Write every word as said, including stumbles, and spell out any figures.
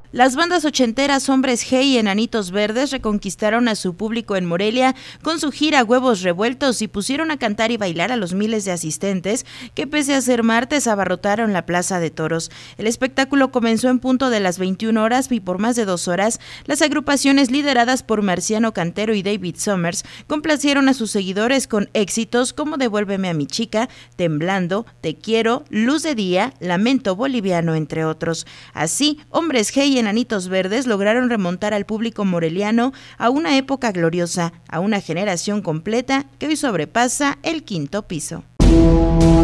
Las bandas ochenteras Hombres G y Enanitos Verdes reconquistaron a su público en Morelia con su gira Huevos Revueltos y pusieron a cantar y bailar a los miles de asistentes que, pese a ser martes, abarrotaron la Plaza de Toros. El espectáculo comenzó en punto de las veintiuna horas y por más de dos horas, las agrupaciones lideradas por Marciano Cantero y David Summers complacieron a sus seguidores con éxitos como Devuélveme a mi chica, Temblando, Te quiero, Luz de día, Lamento boliviano, entre otros. Así, Hombres G y Enanitos Verdes lograron remontar al público moreliano a una época gloriosa, a una generación completa que hoy sobrepasa el quinto piso.